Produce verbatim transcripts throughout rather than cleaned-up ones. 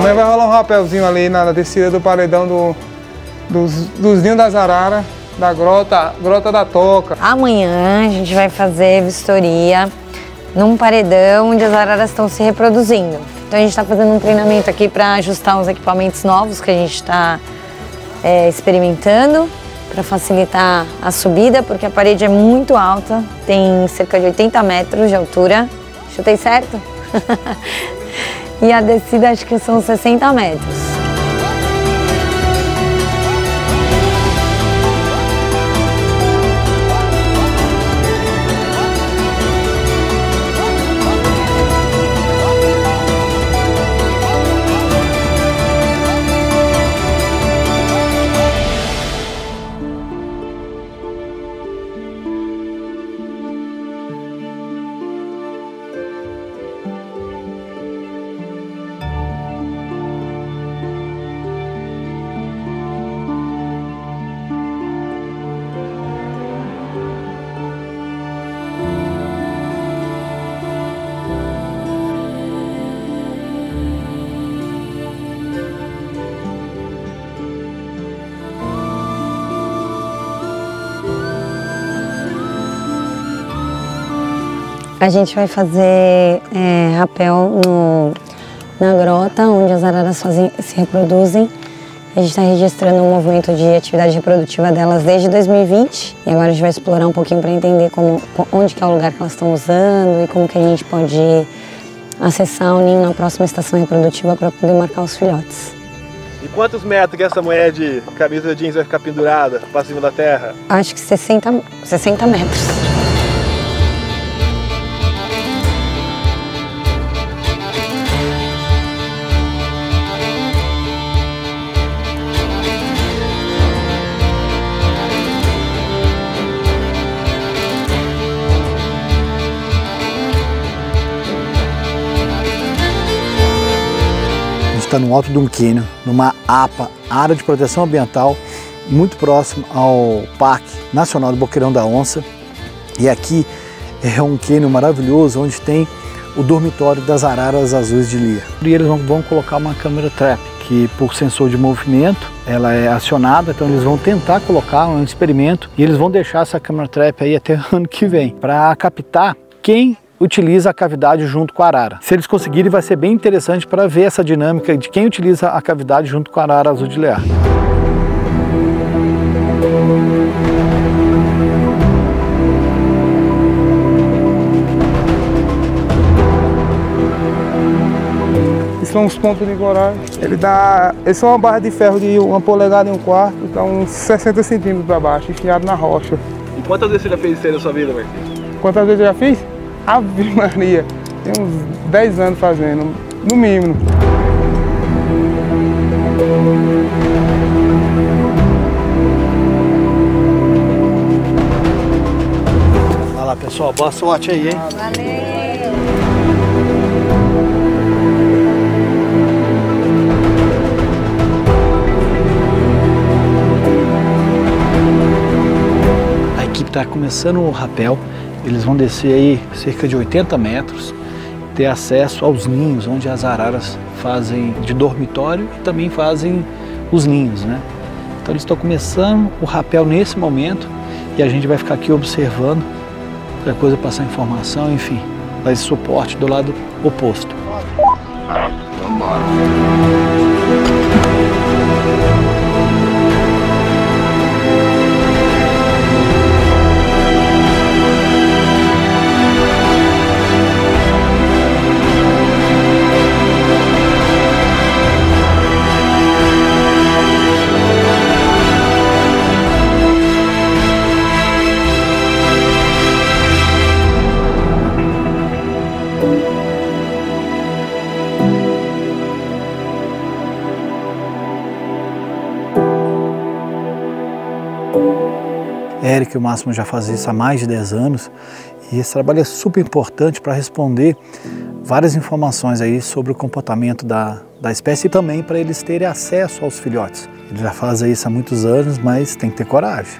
Amanhã vai rolar um rapelzinho ali na descida do paredão do, dos, dos ninhos das araras, da grota, grota da Toca. Amanhã a gente vai fazer vistoria num paredão onde as araras estão se reproduzindo. Então a gente está fazendo um treinamento aqui para ajustar os equipamentos novos que a gente está é, experimentando, para facilitar a subida, porque a parede é muito alta, tem cerca de oitenta metros de altura. Chutei certo? E a descida acho que são sessenta metros. A gente vai fazer é, rapel no, na grota, onde as araras fazem, se reproduzem. A gente está registrando o movimento de atividade reprodutiva delas desde dois mil e vinte. E agora a gente vai explorar um pouquinho para entender como, onde que é o lugar que elas estão usando e como que a gente pode acessar o ninho na próxima estação reprodutiva para poder marcar os filhotes. E quantos metros que essa mulher de camisa jeans vai ficar pendurada para cima da terra? Acho que sessenta, sessenta metros. Está no alto de um cânion, numa A P A, área de proteção ambiental, muito próximo ao Parque Nacional do Boqueirão da Onça. E aqui é um cânion maravilhoso, onde tem o dormitório das araras azuis de Lear. E eles vão, vão colocar uma câmera trap, que por sensor de movimento, ela é acionada, então eles vão tentar colocar um experimento e eles vão deixar essa câmera trap aí até o ano que vem, para captar quem utiliza a cavidade junto com a arara. Se eles conseguirem, vai ser bem interessante para ver essa dinâmica de quem utiliza a cavidade junto com a arara azul de Lear. Esses são os pontos de coragem. Ele dá, eles são uma barra de ferro de uma polegada e um quarto, dá uns sessenta centímetros para baixo, enfiado na rocha. E quantas vezes você já fez isso aí na sua vida, Marquinhos? Quantas vezes eu já fiz? Ave Maria, tem uns dez anos fazendo, no mínimo. Vai lá, pessoal, boa sorte aí, hein? Valeu! A equipe está começando o rapel. Eles vão descer aí cerca de oitenta metros, ter acesso aos ninhos, onde as araras fazem de dormitório e também fazem os ninhos, né? Então eles estão começando o rapel nesse momento e a gente vai ficar aqui observando, qualquer coisa passar informação, enfim, dar esse suporte do lado oposto. Érica e o Máximo já fazem isso há mais de dez anos e esse trabalho é super importante para responder várias informações aí sobre o comportamento da, da espécie e também para eles terem acesso aos filhotes. Eles já fazem isso há muitos anos, mas tem que ter coragem.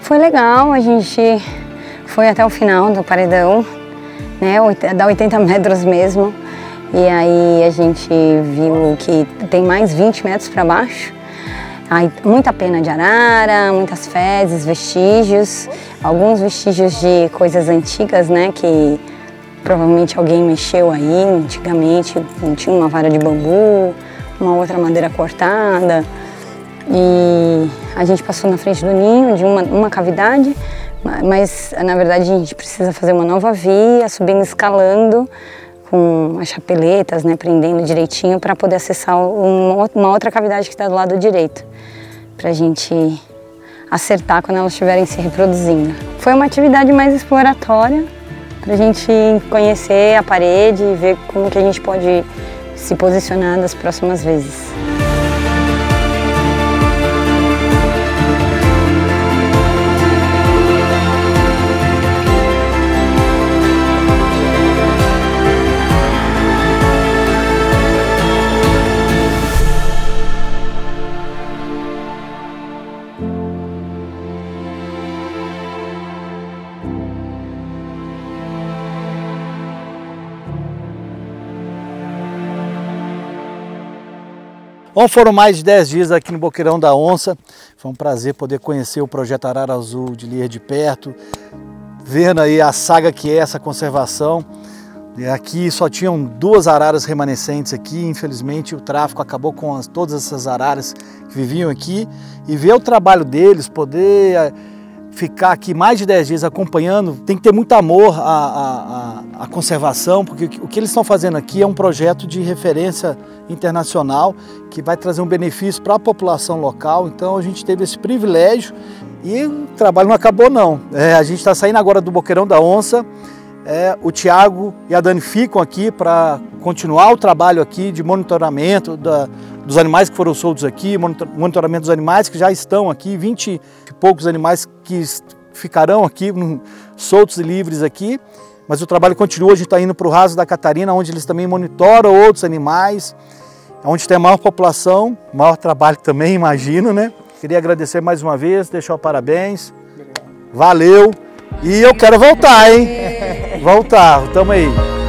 foi legal, a gente foi até o final do paredão, né, dá oitenta metros mesmo, e aí a gente viu que tem mais vinte metros para baixo. Aí, muita pena de arara, muitas fezes, vestígios, alguns vestígios de coisas antigas, né, que provavelmente alguém mexeu aí antigamente, tinha uma vara de bambu, uma outra madeira cortada. E a gente passou na frente do ninho de uma, uma cavidade, mas na verdade a gente precisa fazer uma nova via, subindo, escalando, com as chapeletas, né, prendendo direitinho para poder acessar uma, uma outra cavidade que está do lado direito, para a gente acertar quando elas estiverem se reproduzindo. Foi uma atividade mais exploratória, para a gente conhecer a parede e ver como que a gente pode se posicionar das próximas vezes. Bom, foram mais de dez dias aqui no Boqueirão da Onça. Foi um prazer poder conhecer o Projeto Arara Azul de Lier de perto, vendo aí a saga que é essa conservação. E aqui só tinham duas araras remanescentes aqui, infelizmente o tráfico acabou com as, todas essas araras que viviam aqui. E ver o trabalho deles, poder ficar aqui mais de dez dias acompanhando, tem que ter muito amor à, à, à conservação, porque o que eles estão fazendo aqui é um projeto de referência internacional que vai trazer um benefício para a população local. Então a gente teve esse privilégio e o trabalho não acabou não. É, a gente está saindo agora do Boqueirão da Onça, é, o Thiago e a Dani ficam aqui para continuar o trabalho aqui de monitoramento da, dos animais que foram soltos aqui, monitoramento dos animais que já estão aqui, vinte e poucos animais que ficarão aqui soltos e livres aqui, mas o trabalho continua. A gente está indo para o Raso da Catarina, onde eles também monitoram outros animais, onde tem a maior população, maior trabalho também, imagino, né? Queria agradecer mais uma vez, deixar o parabéns. Obrigado. Valeu! E eu quero voltar, hein? Voltar, tamo aí.